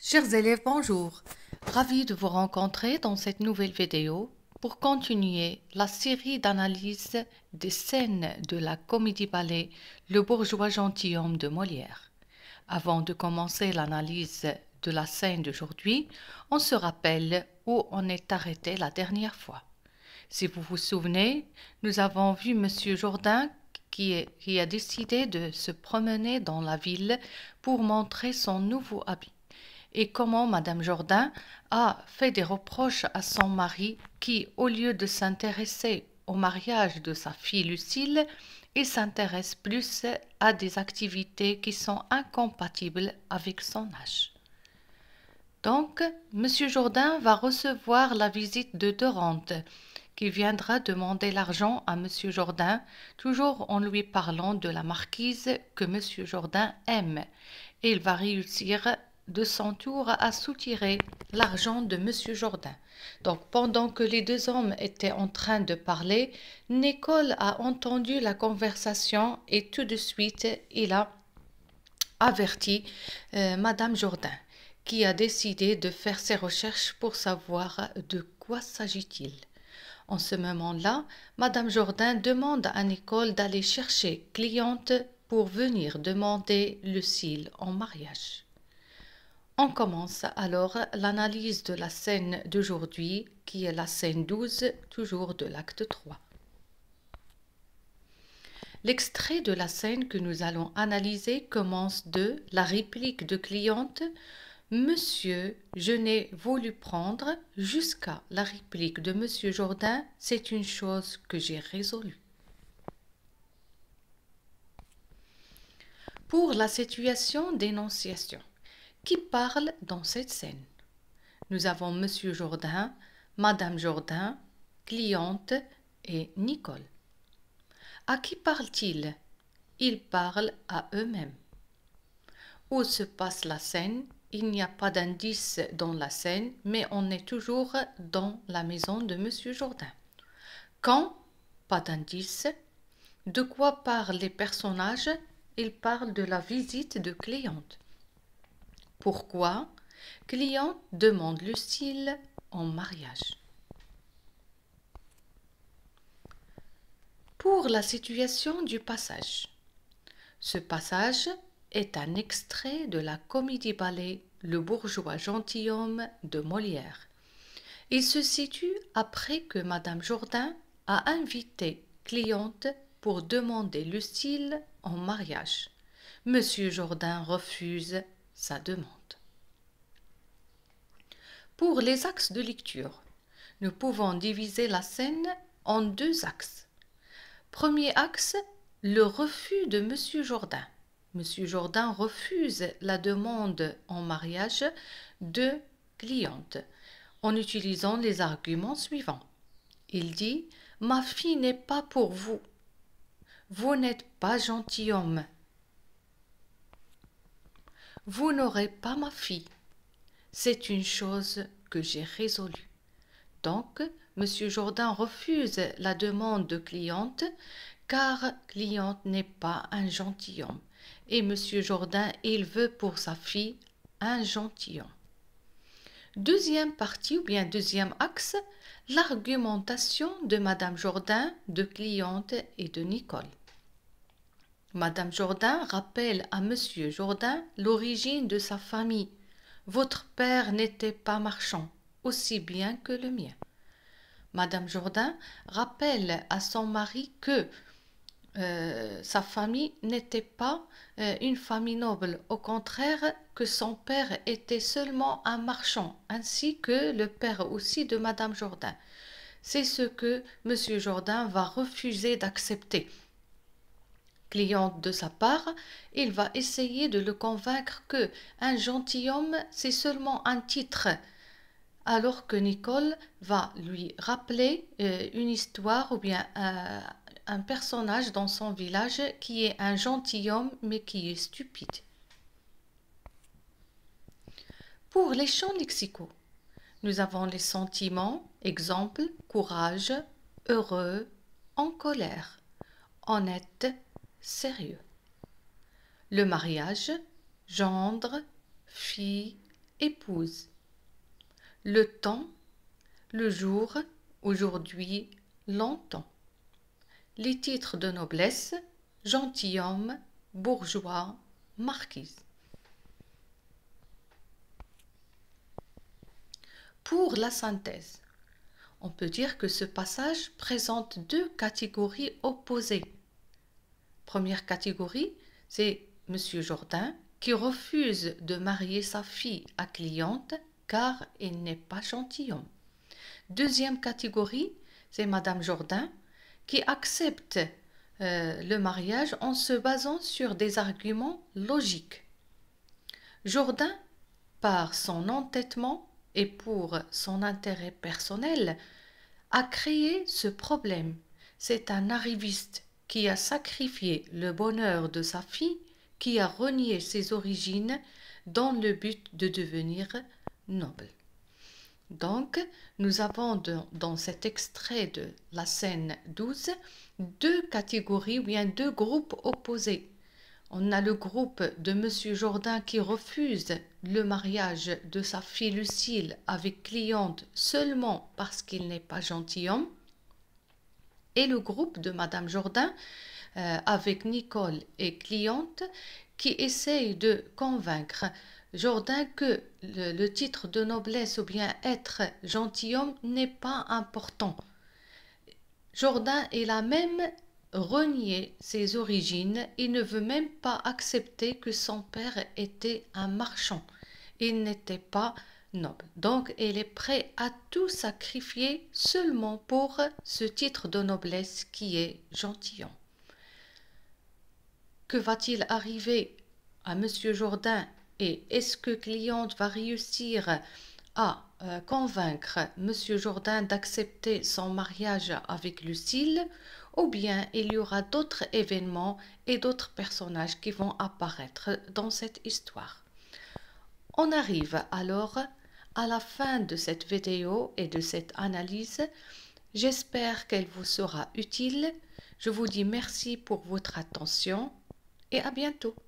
Chers élèves, bonjour. Ravi de vous rencontrer dans cette nouvelle vidéo pour continuer la série d'analyses des scènes de la comédie-ballet Le bourgeois gentilhomme de Molière. Avant de commencer l'analyse de la scène d'aujourd'hui, on se rappelle où on est arrêté la dernière fois. Si vous vous souvenez, nous avons vu Monsieur Jourdain qui a décidé de se promener dans la ville pour montrer son nouveau habit et comment Madame Jourdain a fait des reproches à son mari qui, au lieu de s'intéresser au mariage de sa fille Lucille, il s'intéresse plus à des activités qui sont incompatibles avec son âge. Donc, Monsieur Jourdain va recevoir la visite de Dorante, qui viendra demander l'argent à Monsieur Jourdain, toujours en lui parlant de la marquise que Monsieur Jourdain aime, et il va réussir de son tour à soutirer l'argent de Monsieur Jourdain. Donc, pendant que les deux hommes étaient en train de parler, Nicole a entendu la conversation et tout de suite, il a averti Madame Jourdain, qui a décidé de faire ses recherches pour savoir de quoi s'agit-il. En ce moment-là, Madame Jourdain demande à Nicole d'aller chercher cliente pour venir demander Lucille en mariage. On commence alors l'analyse de la scène d'aujourd'hui, qui est la scène 12, toujours de l'acte 3. L'extrait de la scène que nous allons analyser commence de la réplique de cliente « Monsieur, je n'ai voulu prendre » jusqu'à la réplique de Monsieur Jourdain « C'est une chose que j'ai résolue ». Pour la situation d'énonciation, qui parle dans cette scène? Nous avons Monsieur Jourdain, Madame Jourdain, cliente et Nicole. À qui parle-t-il? Ils parlent à eux-mêmes. Où se passe la scène? Il n'y a pas d'indice dans la scène, mais on est toujours dans la maison de Monsieur Jourdain. Quand? Pas d'indice. De quoi parlent les personnages? Ils parlent de la visite de cliente. Pourquoi? Cliente demande Lucille en mariage. Pour la situation du passage. Ce passage est un extrait de la comédie-ballet Le bourgeois gentilhomme de Molière. Il se situe après que Madame Jourdain a invité cliente pour demander Lucille en mariage. Monsieur Jourdain refuse sa demande. Pour les axes de lecture, nous pouvons diviser la scène en deux axes. Premier axe, le refus de Monsieur Jourdain. Monsieur Jourdain refuse la demande en mariage de cliente en utilisant les arguments suivants. Il dit « Ma fille n'est pas pour vous. Vous n'êtes pas gentilhomme. Vous n'aurez pas ma fille. C'est une chose que j'ai résolue. » Donc, Monsieur Jourdain refuse la demande de cliente car cliente n'est pas un gentilhomme. Et Monsieur Jourdain, il veut pour sa fille un gentilhomme. Deuxième partie ou bien deuxième axe, l'argumentation de Madame Jourdain, de cliente et de Nicole. Madame Jourdain rappelle à Monsieur Jourdain l'origine de sa famille. Votre père n'était pas marchand, aussi bien que le mien. Madame Jourdain rappelle à son mari que sa famille n'était pas une famille noble, au contraire que son père était seulement un marchand, ainsi que le père aussi de Madame Jourdain. C'est ce que Monsieur Jourdain va refuser d'accepter. Cliente de sa part, il va essayer de le convaincre que un gentilhomme, c'est seulement un titre, alors que Nicole va lui rappeler une histoire ou bien un personnage dans son village qui est un gentilhomme mais qui est stupide. Pour les champs lexicaux, nous avons les sentiments, exemple, courage, heureux, en colère, honnête, sérieux. Le mariage, gendre, fille, épouse. Le temps, le jour, aujourd'hui, longtemps. Les titres de noblesse, gentilhomme, bourgeois, marquise. Pour la synthèse, on peut dire que ce passage présente deux catégories opposées. Première catégorie, c'est M. Jourdain qui refuse de marier sa fille à Cléante car il n'est pas gentilhomme. Deuxième catégorie, c'est Madame Jourdain qui accepte le mariage en se basant sur des arguments logiques. Jourdain, par son entêtement et pour son intérêt personnel, a créé ce problème. C'est un arriviste qui a sacrifié le bonheur de sa fille, qui a renié ses origines dans le but de devenir noble. Donc, nous avons dans cet extrait de la scène 12 deux catégories ou bien deux groupes opposés. On a le groupe de M. Jourdain qui refuse le mariage de sa fille Lucile avec Cléante seulement parce qu'il n'est pas gentilhomme, et le groupe de Madame Jourdain avec Nicole et Cléante qui essayent de convaincre Jourdain que le titre de noblesse ou bien être gentilhomme n'est pas important. Jourdain il a même renié ses origines, il ne veut même pas accepter que son père était un marchand, il n'était pas noble. Donc il est prêt à tout sacrifier seulement pour ce titre de noblesse qui est gentilhomme. Que va-t-il arriver à M. Jourdain et est-ce que Cléante va réussir à convaincre M. Jourdain d'accepter son mariage avec Lucile, ou bien il y aura d'autres événements et d'autres personnages qui vont apparaître dans cette histoire. On arrive alors à la fin de cette vidéo et de cette analyse. J'espère qu'elle vous sera utile. Je vous dis merci pour votre attention et à bientôt.